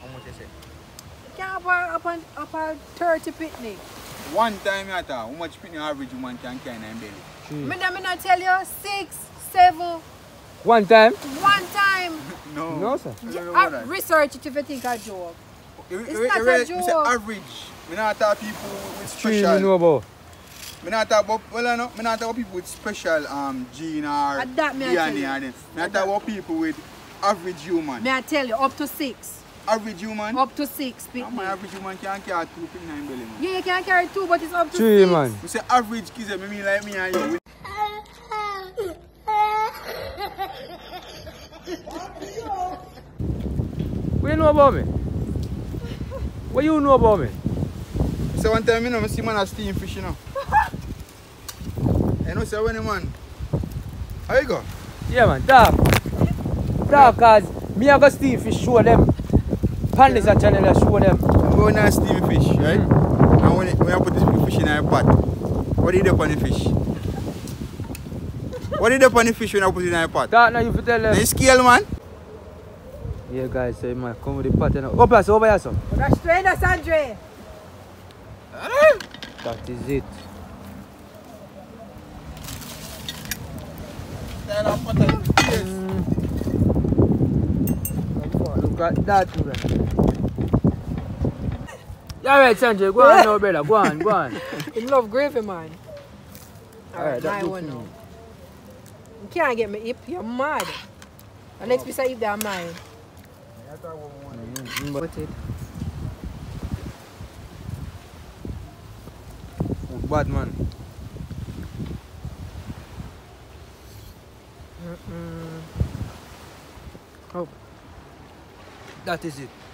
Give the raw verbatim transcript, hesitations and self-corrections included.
How much you say? Can't have up on up on thirty picnic. One time you how much picnic average woman can carry in her belly? Mm. Me not me not tell you six, seven. One time? One time. No. No, sir. Uh, research it if you think I joke. It's it, not it, a joke. It's average. We not talk people with Three special. you know about. Me not talk about well I know, me not talk about people with special um gene or and that me D N A I tell you. and them. Me not talk about people with average human. Me I tell you up to six. Average human? Up to six picnic. My average human can carry two picnic in belly, man. Yeah, you can carry two, but it's up to Three, six. man. We say average kids, I mean like me and you. What you know about me? What you know about me? So one time you know, I see man a steam fish, you know. You know, say when the man. How you go? Yeah, man, talk. Talk, cause me I go steam fish, show them. Pan this channel, I show them. I'm going to steam fish, right? Mm. And when, it, when I put this fish in a pot, what do you do on the fish? What do you do on the fish when I put it in a pot? Talk now, you tell them. The scale, man. Yeah, guys, so you might come with the pot. You know. Up here, so over here, so. That's straight, Andre. That is it. Mm. Look at that, man. Yeah, right, Sanjay. Go on now, brother. Go on, go on. You love gravy, man. Alright, Alright, my one now. You can't get me hip, you're mad. The next piece of hip, they're mine. Mm-hmm. Put it. Bad man. Mm-mm. Oh. That is it.